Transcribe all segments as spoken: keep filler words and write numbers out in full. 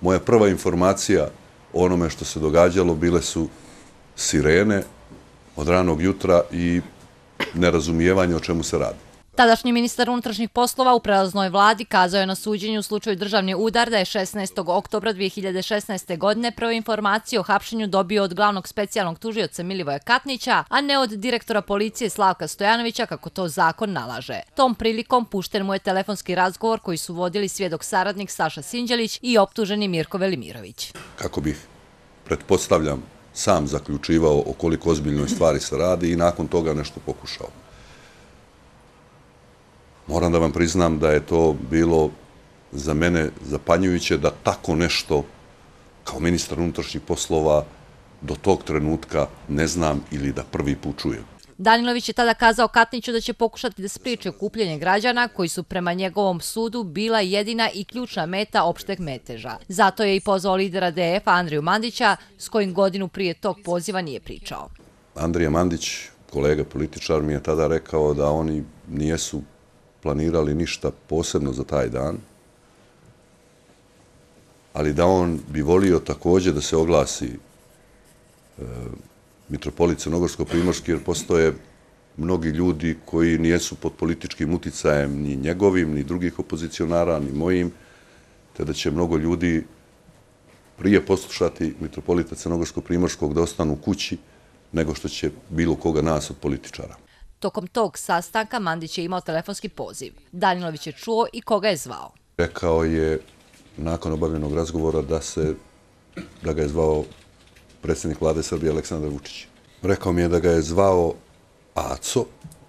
Moja prva informacija o onome što se događalo bile su sirene od ranog jutra i nerazumijevanje o čemu se radi. Tadašnji ministar unutrašnjih poslova u prelaznoj vladi kazao je na suđenju u slučaju državni udar da je šesnaestog oktobra dve hiljade šesnaeste. godine prvu informaciju o hapšenju dobio od glavnog specijalnog tužioca Milivoja Katnića, a ne od direktora policije Slavka Stojanovića kako to zakon nalaže. Tom prilikom pušten mu je telefonski razgovor koji su vodili svjedok saradnik Saša Sinđelić i optuženi Mirko Velimirović. Kako bih, pretpostavljam, sam zaključivao o koliko ozbiljnoj stvari se radi i nakon toga nešto pokušao. Moram da vam priznam da je to bilo za mene zapanjujuće da tako nešto kao ministar unutrašnjih poslova do tog trenutka ne znam ili da prvi put čujem. Danilović je tada kazao Katniću da će pokušati da spriječi okupljanje građana koji su prema njegovom sudu bila jedina i ključna meta opšteg meteža. Zato je i pozvao lidera D F-a Andriju Mandića, s kojim godinu prije tog poziva nije pričao. Andrija Mandić, kolega političar, mi je tada rekao da oni nijesu planirali ništa posebno za taj dan, ali da on bi volio također da se oglasi e, mitropolit crnogorsko-primorski, jer postoje mnogi ljudi koji nijesu pod političkim uticajem ni njegovim, ni drugih opozicionara, ni mojim, te da će mnogo ljudi prije poslušati mitropolita crnogorsko-primorskog da ostanu kući, nego što će bilo koga nas od političara. Tokom tog sastanka Mandić je imao telefonski poziv. Danilović je čuo i koga je zvao. Rekao je nakon obavljenog razgovora da se, da ga je zvao predsjednik vlade Srbije Aleksandar Vučić. Rekao mi je da ga je zvao Aco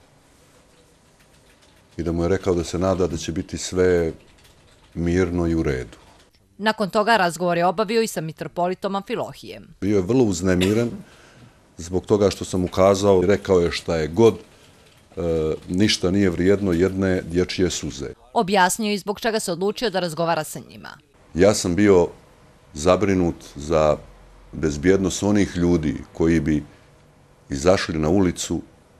i da mu je rekao da se nada da će biti sve mirno i u redu. Nakon toga razgovor je obavio i sa mitropolitom Amfilohijem. Bio je vrlo uznemiren zbog toga što sam ukazao i rekao je šta je god, e, ništa nije vrijedno jedne dječje suze. Objasnio i zbog čega se odlučio da razgovara sa njima. Ja sam bio zabrinut za bezbjednost onih ljudi koji bi izašli na ulicu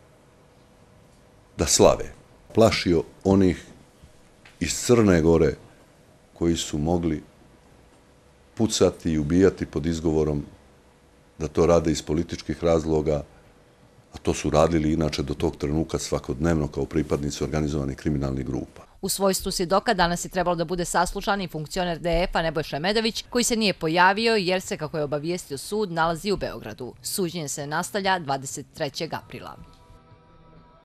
da slave. Plašio onih iz Crne Gore koji su mogli pucati i ubijati pod izgovorom da to rade iz političkih razloga, a to su radili inače do tog trenutka svakodnevno kao pripadnici organizovanih kriminalnih grupa. U svojstvu svjedoka danas je trebalo da bude saslušan i funkcioner D F-a Nebojša Medović, koji se nije pojavio jer se, kako je obavijestio sud, nalazi u Beogradu. Suđenje se nastavlja dvadeset trećeg aprila.